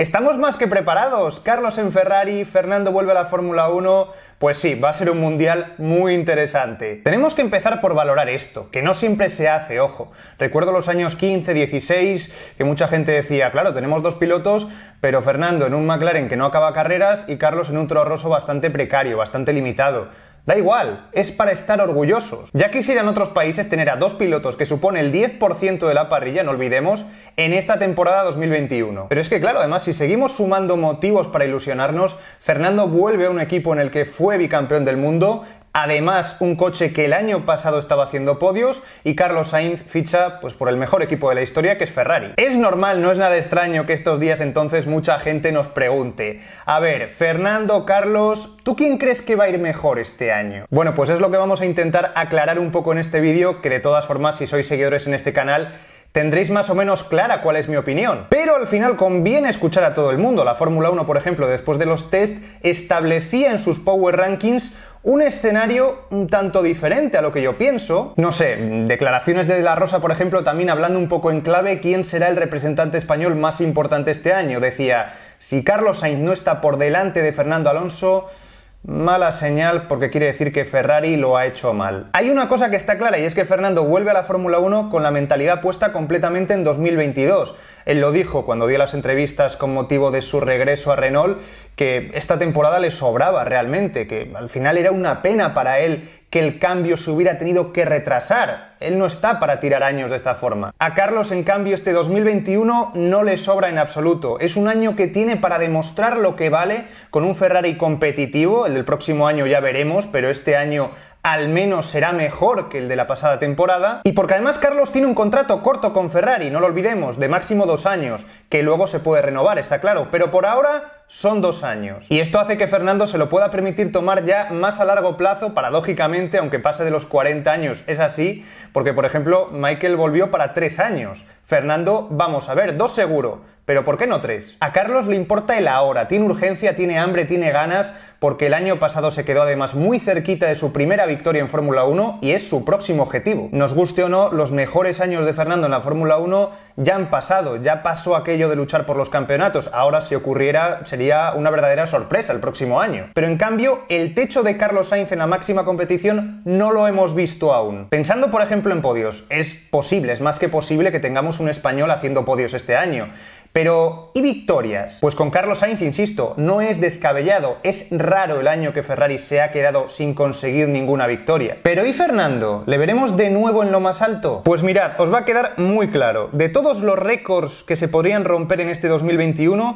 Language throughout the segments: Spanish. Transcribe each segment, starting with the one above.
¿Estamos más que preparados? Carlos en Ferrari, Fernando vuelve a la Fórmula 1... Pues sí, va a ser un mundial muy interesante. Tenemos que empezar por valorar esto, que no siempre se hace, ojo. Recuerdo los años 15, 16, que mucha gente decía, claro, tenemos dos pilotos, pero Fernando en un McLaren que no acaba carreras y Carlos en un Toro Rosso bastante precario, bastante limitado. Da igual, es para estar orgullosos. Ya quisieran otros países tener a dos pilotos que supone el 10% de la parrilla, no olvidemos, en esta temporada 2021. Pero es que claro, además, si seguimos sumando motivos para ilusionarnos, Fernando vuelve a un equipo en el que fue bicampeón del mundo. Además, un coche que el año pasado estaba haciendo podios y Carlos Sainz ficha pues por el mejor equipo de la historia, que es Ferrari. Es normal, no es nada extraño que estos días entonces mucha gente nos pregunte: a ver, Fernando, Carlos, ¿tú quién crees que va a ir mejor este año? Bueno, pues es lo que vamos a intentar aclarar un poco en este vídeo, que de todas formas, si sois seguidores en este canal, tendréis más o menos clara cuál es mi opinión. Pero al final conviene escuchar a todo el mundo. La Fórmula 1, por ejemplo, después de los test, establecía en sus Power Rankings un escenario un tanto diferente a lo que yo pienso. No sé, declaraciones de De La Rosa, por ejemplo, también hablando un poco en clave quién será el representante español más importante este año. Decía, si Carlos Sainz no está por delante de Fernando Alonso, mala señal, porque quiere decir que Ferrari lo ha hecho mal. Hay una cosa que está clara, y es que Fernando vuelve a la Fórmula 1 con la mentalidad puesta completamente en 2022. Él lo dijo cuando dio las entrevistas con motivo de su regreso a Renault, que esta temporada le sobraba realmente, que al final era una pena para él que el cambio se hubiera tenido que retrasar. Él no está para tirar años de esta forma. A Carlos, en cambio, este 2021 no le sobra en absoluto. Es un año que tiene para demostrar lo que vale con un Ferrari competitivo. El del próximo año ya veremos, pero este año al menos será mejor que el de la pasada temporada. Y porque además Carlos tiene un contrato corto con Ferrari, no lo olvidemos, de máximo 2 años, que luego se puede renovar, está claro, pero por ahora son 2 años. Y esto hace que Fernando se lo pueda permitir tomar ya más a largo plazo, paradójicamente, aunque pase de los 40 años. Es así, porque por ejemplo, Michael volvió para 3 años. Fernando, vamos a ver, 2 seguro, pero ¿por qué no 3? A Carlos le importa el ahora, tiene urgencia, tiene hambre, tiene ganas, porque el año pasado se quedó además muy cerquita de su primera victoria en Fórmula 1 y es su próximo objetivo. Nos guste o no, los mejores años de Fernando en la Fórmula 1 ya han pasado, ya pasó aquello de luchar por los campeonatos. Ahora, si ocurriera, sería una verdadera sorpresa el próximo año. Pero en cambio, el techo de Carlos Sainz en la máxima competición no lo hemos visto aún. Pensando, por ejemplo, en podios, es posible, es más que posible que tengamos un español haciendo podios este año. Pero, ¿y victorias? Pues con Carlos Sainz, insisto, no es descabellado, es raro el año que Ferrari se ha quedado sin conseguir ninguna victoria. Pero ¿y Fernando? ¿Le veremos de nuevo en lo más alto? Pues mirad, os va a quedar muy claro. De todos los récords que se podrían romper en este 2021,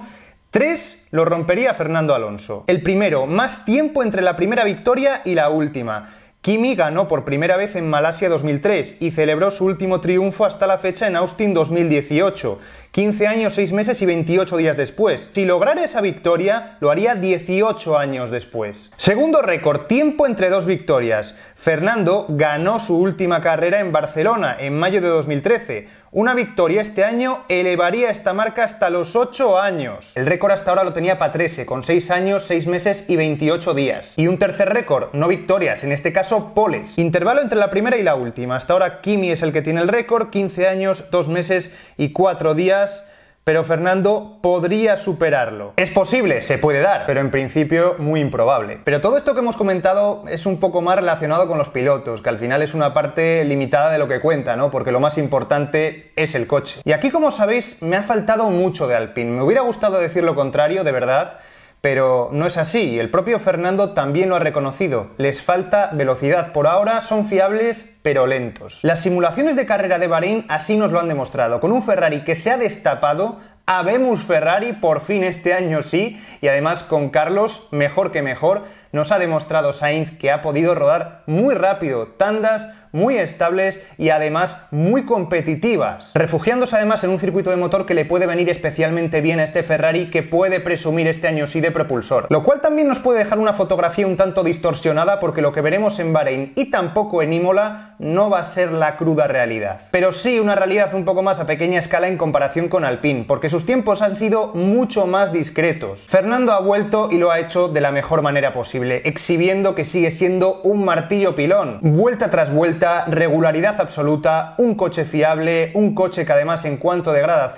3 lo rompería Fernando Alonso. El primero, más tiempo entre la primera victoria y la última. Kimi ganó por primera vez en Malasia 2003 y celebró su último triunfo hasta la fecha en Austin 2018, 15 años, 6 meses y 28 días después. Si lograra esa victoria, lo haría 18 años después. Segundo récord, tiempo entre 2 victorias. Fernando ganó su última carrera en Barcelona en mayo de 2013. Una victoria este año elevaría esta marca hasta los 8 años. El récord hasta ahora lo tenía Patrese, con 6 años, 6 meses y 28 días. Y un tercer récord, no victorias, en este caso poles. Intervalo entre la primera y la última. Hasta ahora Kimi es el que tiene el récord, 15 años, 2 meses y 4 días. Pero Fernando podría superarlo. Es posible, se puede dar, pero en principio muy improbable. Pero todo esto que hemos comentado es un poco más relacionado con los pilotos, que al final es una parte limitada de lo que cuenta, ¿no? Porque lo más importante es el coche. Y aquí, como sabéis, me ha faltado mucho de Alpine. Me hubiera gustado decir lo contrario, de verdad, pero no es así, y el propio Fernando también lo ha reconocido. Les falta velocidad. Por ahora son fiables, pero lentos. Las simulaciones de carrera de Bahrein así nos lo han demostrado. Con un Ferrari que se ha destapado, habemos Ferrari, por fin este año sí, y además con Carlos, mejor que mejor, nos ha demostrado Sainz que ha podido rodar muy rápido, tandas muy estables y además muy competitivas, refugiándose además en un circuito de motor que le puede venir especialmente bien a este Ferrari, que puede presumir este año sí de propulsor, lo cual también nos puede dejar una fotografía un tanto distorsionada, porque lo que veremos en Bahrein y tampoco en Imola no va a ser la cruda realidad, pero sí una realidad un poco más a pequeña escala en comparación con Alpine, porque sus tiempos han sido mucho más discretos. Fernando ha vuelto y lo ha hecho de la mejor manera posible, exhibiendo que sigue siendo un martillo pilón, vuelta tras vuelta, regularidad absoluta, un coche fiable, un coche que además en cuanto a degradación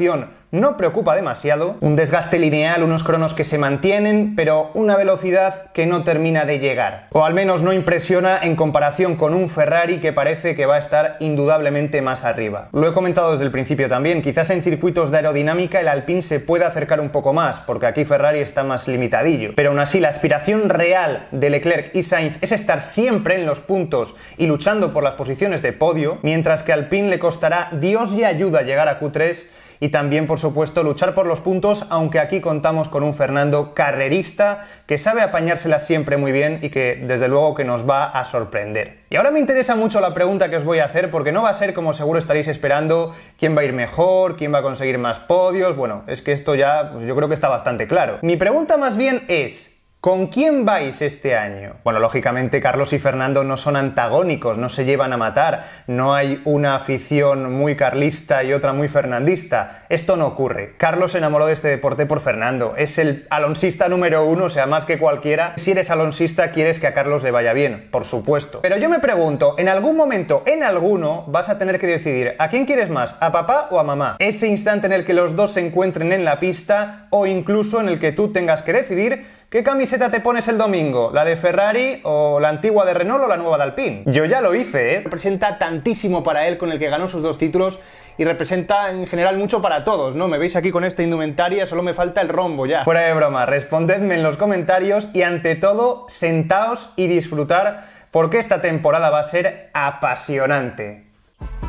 no preocupa demasiado, un desgaste lineal, unos cronos que se mantienen, pero una velocidad que no termina de llegar. O al menos no impresiona en comparación con un Ferrari que parece que va a estar indudablemente más arriba. Lo he comentado desde el principio también, quizás en circuitos de aerodinámica el Alpine se puede acercar un poco más, porque aquí Ferrari está más limitadillo. Pero aún así, la aspiración real de Leclerc y Sainz es estar siempre en los puntos y luchando por las posiciones de podio, mientras que a Alpine le costará Dios y ayuda llegar a Q3 y también, por supuesto, luchar por los puntos, aunque aquí contamos con un Fernando carrerista que sabe apañárselas siempre muy bien y que, desde luego, que nos va a sorprender. Y ahora me interesa mucho la pregunta que os voy a hacer, porque no va a ser, como seguro estaréis esperando, quién va a ir mejor, quién va a conseguir más podios. Bueno, es que esto ya, pues yo creo que está bastante claro. Mi pregunta más bien es: ¿con quién vais este año? Bueno, lógicamente Carlos y Fernando no son antagónicos, no se llevan a matar, no hay una afición muy carlista y otra muy fernandista. Esto no ocurre. Carlos se enamoró de este deporte por Fernando, es el alonsista número uno, o sea, más que cualquiera. Si eres alonsista, quieres que a Carlos le vaya bien, por supuesto. Pero yo me pregunto, en algún momento, en alguno, vas a tener que decidir ¿a quién quieres más? ¿A papá o a mamá? Ese instante en el que los dos se encuentren en la pista, o incluso en el que tú tengas que decidir ¿qué camiseta te pones el domingo? ¿La de Ferrari o la antigua de Renault o la nueva de Alpine? Yo ya lo hice, ¿eh? Representa tantísimo para él, con el que ganó sus 2 títulos, y representa en general mucho para todos, ¿no? Me veis aquí con esta indumentaria, solo me falta el rombo ya. Fuera de broma, respondedme en los comentarios y, ante todo, sentaos y disfrutar, porque esta temporada va a ser apasionante.